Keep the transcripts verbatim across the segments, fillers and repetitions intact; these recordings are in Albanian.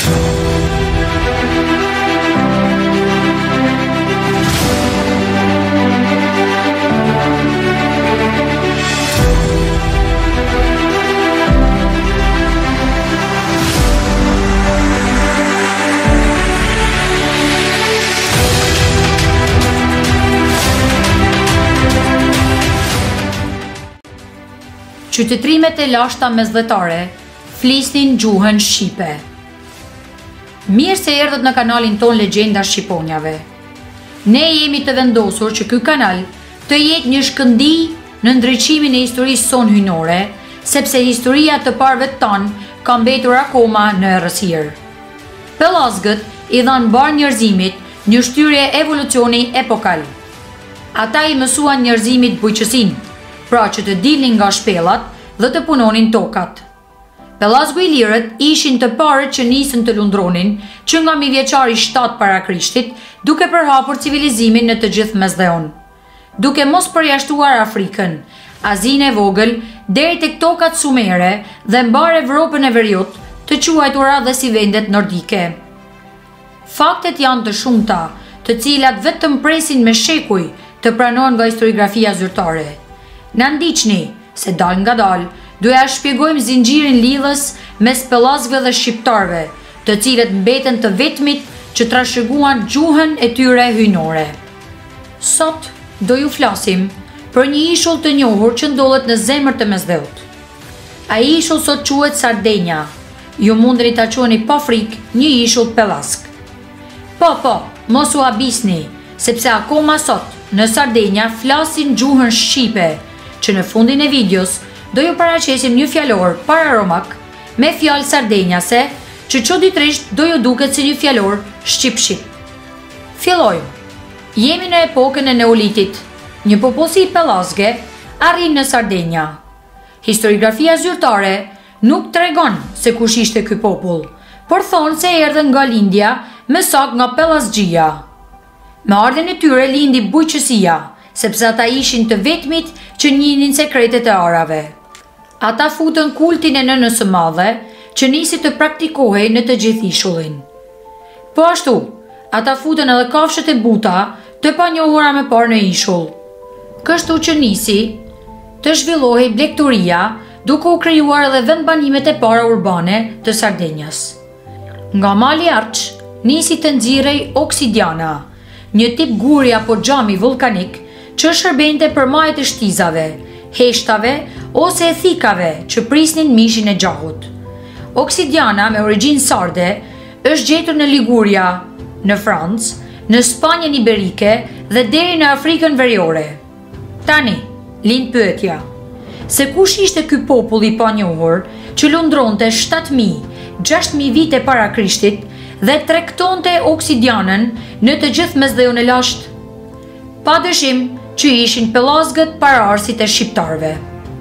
Qytetrimet e lashta mesdhetare flisnin gjuhën shqipe. Mirë se erdhët në kanalin ton Legjenda Shqiponjave. Ne jemi të vendosur që ky kanal të jetë një shkëndi në ndriçimin e historisë son hyjnore, sepse historia të parëve tan ka mbetur akoma në errësirë. Pellazgët i dhanë bar njerëzimit një shtyrje evolucioni epokal. Ata i mësuan njerëzimit bujqësinë, pra që të dilnin nga shpellat dhe të punonin tokat. Pellazgu i lirët ishin të parët që nisën të lundronin që nga mijëvjeçari shtatë para Krishtit, duke përhapur civilizimin në të gjithë mesdheun, duke mos përjashtuar Afrikën, Azinë e vogël deri tek tokat sumere dhe mbar Evropën e Veriut, të quajtura dhe si vendet nordike. Faktet janë të shumta, të cilat vetëm presin me shekuj të pranohen nga historiografia zyrtare. Na ndiqni se dal nga dal, doja shpjegojmë zinxhirin lidhës mes Pellazgëve dhe shqiptarëve, të cilët mbeten të vetmit që trashëguan gjuhën e tyre hyjnore. Sot do ju flasim për një ishull të njohur që ndodhet në zemër të mesdheut. Ai ishull sot quhet Sardenja. Ju mundeni ta quheni pa frikë një ishull Pellazg. Po, po, mos u habisni, sepse akoma sot në Sardenja flasin gjuhën shqipe, që në fundin e videos do ju paraqesim një fjalor para-romak me fjalë sardenjase, që çuditërisht do ju duket si një fjalor shqip-shqip. Fillojmë. Jemi në epokën e Neolitit. Një popullsi Pellazgë arrin në Sardenja. Historiografia zyrtare nuk tregon se kush ishte ky popull, por thonë se erdhën nga lindja me sak nga Pellazgjia. Me ardhen e tyre lindi bujqësia, sepse ata ishin të vetmit që njihnin sekretet e arave. Ata futën kultin e nënës së madhe, që nisi të praktikohej në të gjithë ishullin. Po ashtu, ata futën edhe kafshët e buta të panjohura më parë në ishull. Kështu që nisi të zhvillohej blegturia, duke u krijuar edhe vendbanimet e para urbane të Sardenjas. Nga mali Arç nisi të nxirrej oksidiana, një tip guri apo xhami vulkanik që shërbente për majt e shtizave, heshtave ose e thikave që prisnin mishin e gjahut. Oksidiana me origjinë sarde është gjetur në Liguria, në Francë, në Spanjën Iberike dhe deri në Afrikën Veriore. Tani, lind pyetja. Se kush ishte ky popull i panjohur që lundronte shtatë mijë gjashtë mijë vite para Krishtit dhe tregtonte oksidianën në të gjithë mesdheun e lashtë? Padyshim që ishin Pellazgët paraardhësit e shqiptarëve.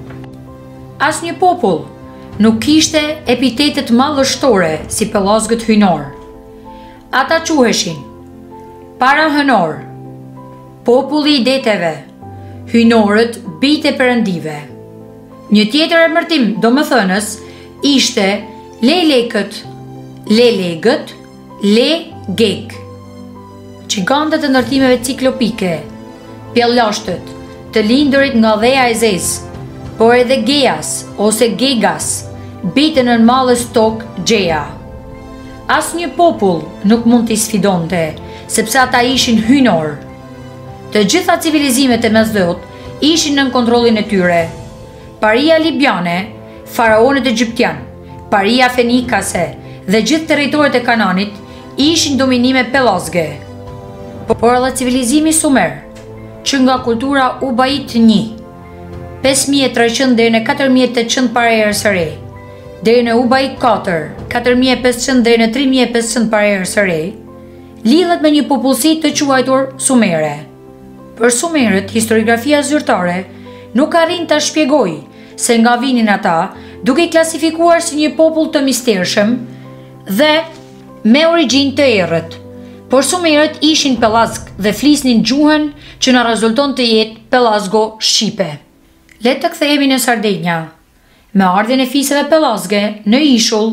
Asnjë popull nuk kishte epitetet madhështore si Pellazgët hyjnor. Ata quheshin para-hënor, populli i deteve, hyjnorët bijtë e perëndive. Një tjetër emërtim domethënës ishte lelekët, lelegët, legeg. Gjigantët e ndërtimeve ciklopike, pjellashtët, të lindurit nga dheja e zezë, por edhe gejas ose gegas, bitën në mallës tokë gjeja. Asnjë popull nuk mund t'i sfidonte, sepse ata ishin hyjnor. Të gjitha civilizimet e mesdheut ishin nën kontrollin e tyre. Paria libiane, faraonët egjiptian, paria fenikase dhe gjithë territoret e Kananit ishin dominime Pellazgë. Por edhe civilizimi sumer, që nga kultura Ubait një, pesë mijë e treqind deri në katër mijë e tetëqind para erës së re, deri në Ubait katër, katër mijë e pesëqind deri në tre mijë e pesëqind para erës së re, lidhet me një popullsi të quajtur sumere. Për sumerët, historiografia zyrtare nuk arrin ta shpjegojë se nga vinin ata, duke i klasifikuar si një popull të mistershëm dhe me origjinë të errët. Por sumerët ishin Pellazg dhe flisnin gjuhën që na rezulton të jetë Pellazgo-shqipe. Le të kthehemi në Sardenja. Me ardhjen e fisëve Pellazgë në ishull,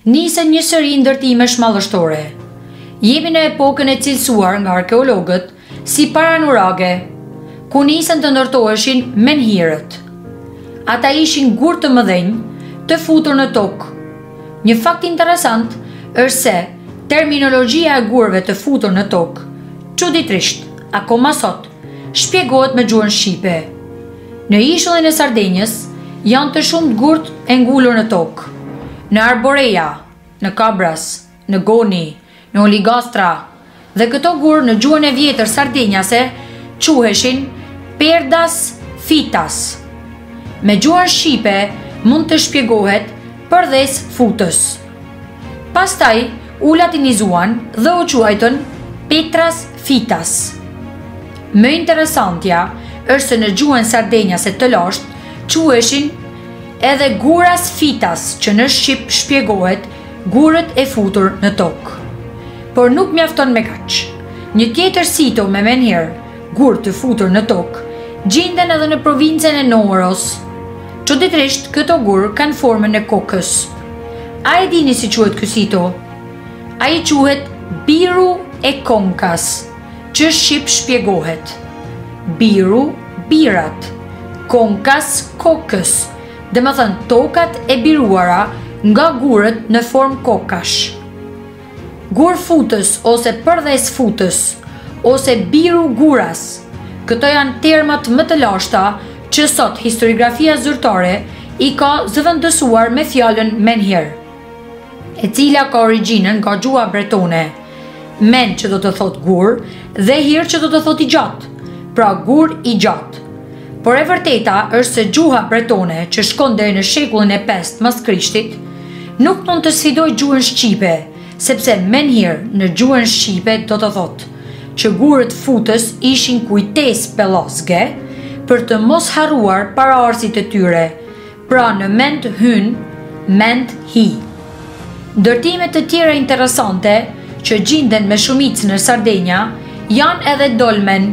nisën një sëri ndërtimesh mallështore. Jemi në epokën e cilësuar nga arkeologët si paranurage, ku nisën të ndërtoheshin menhirët. Ata ishin gur të mëdhenj të futur në tokë. Një fakt interesant është se terminologjia e gurëve të futur në tokë, çuditërisht, akoma sot, shpjegohet me gjuhën shqipe. Në ishullin e Sardenjës janë të shumë gurt e ngulur në tokë. Në Arboreja, në Kabras, në Goni, në Oligastra, dhe këto gurë në gjuhën e vjetër sardenjase quheshin perdas fitas. Me gjuhën shqipe mund të shpjegohet përdhes futës. Pastaj u latinizuan dhe u quajtën petras fitas. Më interesantja është se në gjuhën sardenjase të lashtë quheshin edhe guras fitas, që në shqip shpjegohet gurët e futur në tokë. Por nuk mjafton me kaq. Një tjetër sito me menhir, gurë të futur në tokë, gjinden edhe në provincën e Noros. Çuditërisht, këto gurë kanë formën e kokës. A e dini si quhet ky sito? A i quhet biru e konkas, që shqip shpjegohet biru, birat, konkas, kokës, dhe më thënë tokat e biruara nga gurët në formë kokash. Gur futës ose përdhes futës, ose biru guras, këto janë termat më të lashta që sot historiografia zyrtare i ka zëvendësuar me fjalën menhir, e cila ka origjinën nga gjuha bretone, men që do të thot gur dhe hir që do të thot i gjatë, pra gur i gjatë. Por e vërteta është se gjuha bretone që shkon deri në shekullin e pestë mas Krishtit nuk mund të sfidoj gjuhën shqipe, sepse menhir në gjuhën shqipe do të thotë që gurët futës ishin kujtesë Pellazgë për të mos harruar paraardhësit e tyre, pra në mend hyn, mend hi. Ndërtime të tjera interesante që gjinden me shumicë në Sardenja janë edhe dolmen.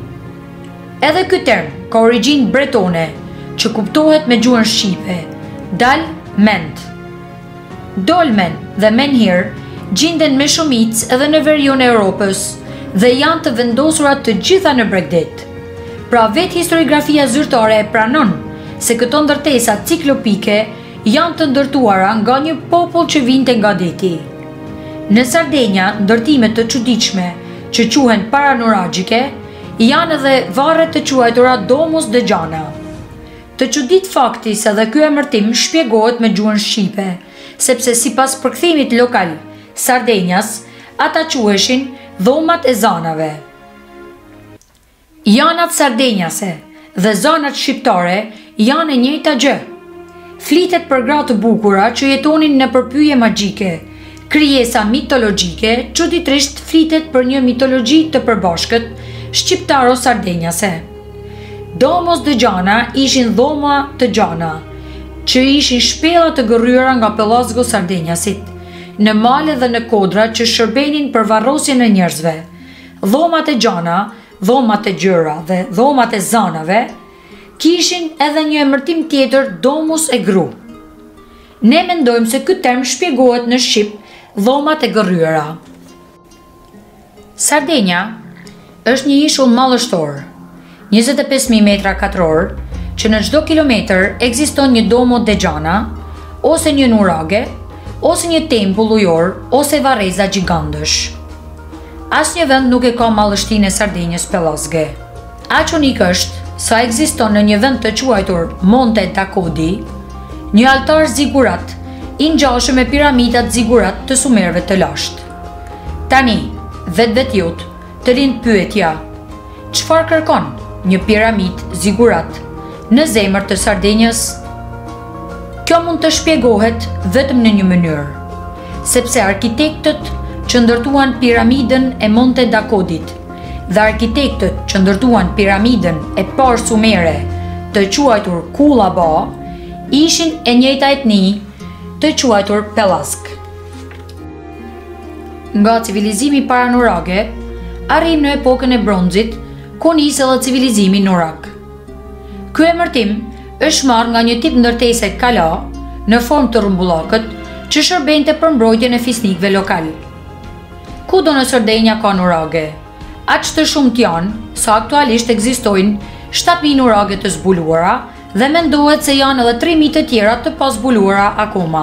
Edhe ky term ka origjinë bretone, që kuptohet me gjuhën shqipe, dal mend. Dolmen dhe menhir gjinden me shumicë edhe në veriun e Europës dhe janë të vendosura të gjitha në Bregdet. Pra vetë historiografia zyrtare e pranon se këto ndërtesa ciklopike janë të ndërtuara nga një popull që vinte nga deti. Në Sardenja, ndërtimet të çuditshme që quhen paranuragjike janë edhe varret të quajtura domus dhe gjana. Të çudit fakti se edhe ky emërtim shpjegohet me gjuhën shqipe, sepse sipas përkthimit lokal Sardenjas, ata quheshin dhomat e zanave. Janat sardenjase dhe zanat shqiptare janë e njëjta gjë. Flitet për gra të bukura që jetonin në përpyje magjike, krijesa mitologjike, çuditërisht flitet për një mitologji të përbashkët shqiptaro-sardenjase. Domos dhe gjana ishin dhoma të gjana, që ishin shpella të gërryera nga Pellazgë sardenjasit, në male dhe në kodra që shërbenin për varrosjen e njerëzve. Dhomat e gjana, dhomat e gjëra dhe dhomat e zanave kishin edhe një emërtim tjetër, domus e gru. Ne mendojmë se ky term shpjegohet në shqip dhomat e gërryera. Sardenja është një ishull mallështor, njëzet e pesë mijë metra katror, që në çdo kilometër ekziston një domo de gjana, ose një nurage, ose një tempull ujor, ose varreza gjigandësh. Asnjë vend nuk e ka mallështinë e Sardenjës Pellazgë. Aq unik është sa ekziston në një vend të quajtur Monte Dakodi, një altar zigurat i ngjashëm me piramidat zigurat të sumerëve të lashtë. Tani, vetvet jot, të rinë pyetja, çfarë kërkon një piramid zigurat në zemër të Sardenjës? Kjo mund të shpjegohet vetëm në një mënyrë, sepse arkitektët që ndërtuan piramidën e Monte Dakodit dhe arkitektët që ndërtuan piramidën e parë sumere të quajtur Kulla-Ba ishin e njëjta etni të quajtur Pellazgë. Nga civilizimi paranurage, arrim në epokën e bronzit, ku nis edhe civilizimi nurag. Ky emërtim është marrë nga një tip ndërtese kala në formë të rrumbullakët, që shërbente për mbrojtjen e fisnikëve lokal. Kudo në Sardenja ka nurage. Aq të shumt janë, sa aktualisht ekzistojnë shtatë mijë nurage të zbuluara dhe mendohet se janë edhe tre mijë të tjera të pazbuluara akoma.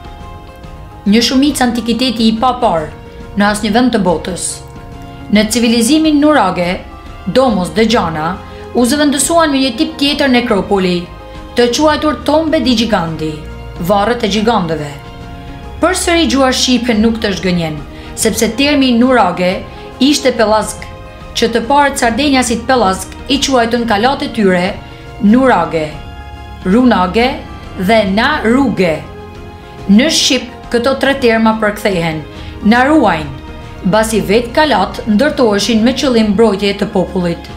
Një shumicë antikiteti i papar në asnjë vend të botës. Në civilizimin nurage, domos dhe gjana u zëvendësuan me një tip tjetër nekropoli, të quajtur tombe di giganti, varret e gjigandëve. Përsëri gjua shqipe nuk të shgënjen, sepse termi nurage ishte Pellazgë, që të parët sardenjasit Pellazgë i quajtën kalat e tyre nurage, runage dhe na ruge. Në Shqip këto tre terma përkthehen, na ruajnë, basi vetë kalat ndërtoheshin me qëllim mbrojtje të popullit.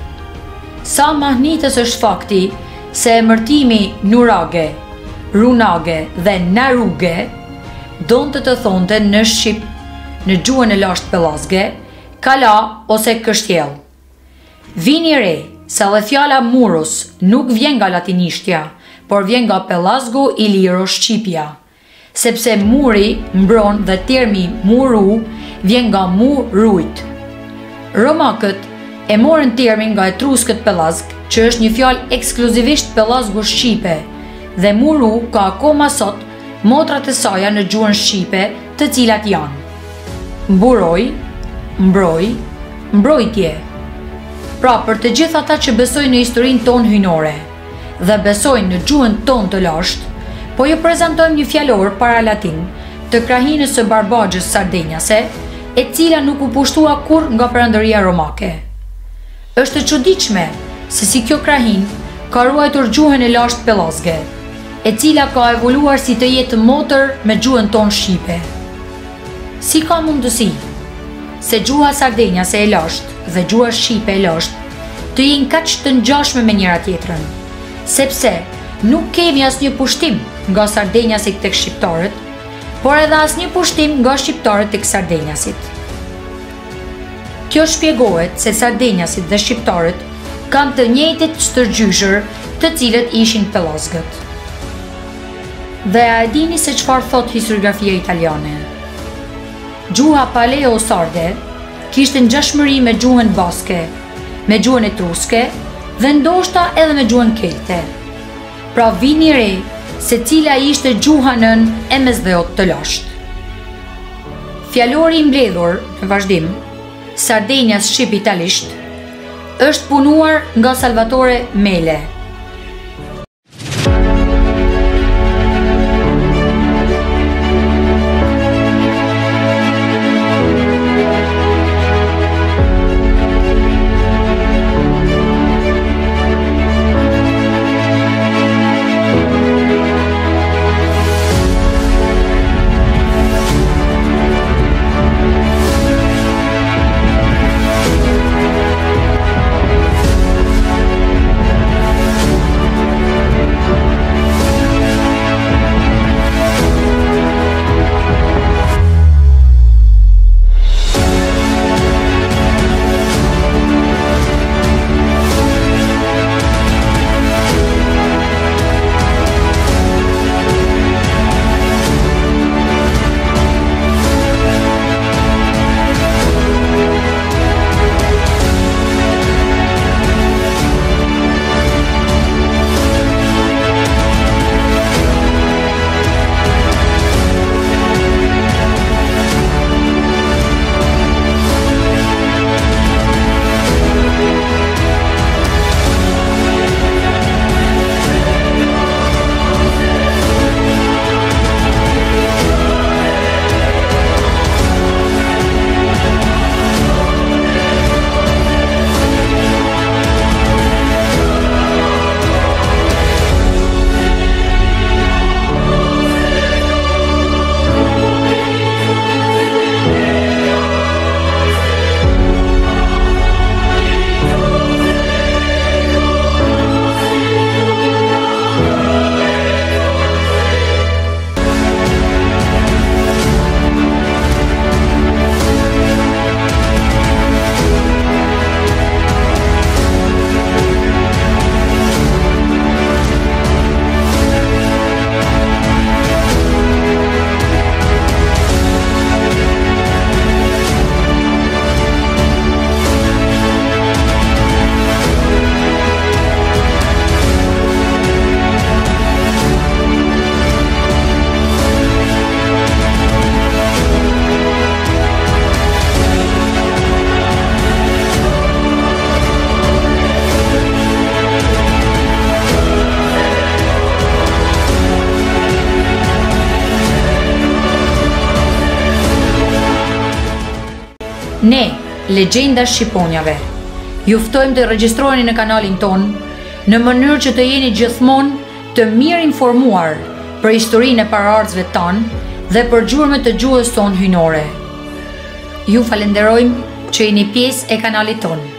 Sa mahnitës është fakti se emërtimi nurage, runage dhe na ruge donte të thonte në Shqip, në gjuhën e lashtë Pellazgë, kala ose kështjell. Vini re se dhe fjala murus nuk vjen nga latinishtja, por vjen nga Pellazgu i liro Shqipja, sepse muri mbron dhe termi muru vjen nga mu rujt. Romakët e morën termin nga etruskët Pellazgë, që është një fjalë ekskluzivisht Pellazgu shqipe, dhe muru ka akoma sot motrat e saja në gjuhën shqipe, të cilat janë mburoj, mbroj, mbrojtje. Pra, për të gjithë ata që besojnë në historinë tonë hyjnore dhe besojnë në gjuhën tonë të lashtë, po ju prezantojmë një fjalor para latin të krahinës së barbagjës sardenjase, e cila nuk u pushtua kur nga perandëria romake. Është e çuditshme se si kjo krahin ka ruajtur gjuhën e lashtë Pellazgë, e cila ka evoluar si të jetë motër me gjuhën tonë shqipe. Si ka mundësi se gjuha sardenjase e lashtë dhe gjuha shqipe e lashtë të jenë kaq të ngjashme me njëra tjetrën, sepse nuk kemi asnjë pushtim nga sardenjasit tek shqiptarët, por edhe asnjë pushtim nga shqiptarët tek sardenjasit. Kjo shpjegohet se sardenjasit dhe shqiptarët kanë të njëjtit stërgjyshër, të cilët ishin Pellazgët. Dhe a e dini se çfarë thot historiografia italiane? Gjuha paleo-sarde kishte ngjashmëri me gjuhën baske, me gjuhën etruske dhe ndoshta edhe me gjuhën kelte. Pra vini re se cila ishte gjuha nën e mesdheut të lashtë. Fjalori i mbledhur në vazhdim, Sardenjas shqip italisht, është punuar nga Salvatore Mele. Ne, legjenda shqiponjave, ju ftojmë të regjistroni në kanalin ton në mënyrë që të jeni gjithmonë të mirë informuar për historinë e paraardhësve tanë dhe për gjurmët të gjuhës tonë hyjnore. Ju falenderojmë që jeni pjesë e kanalit tonë.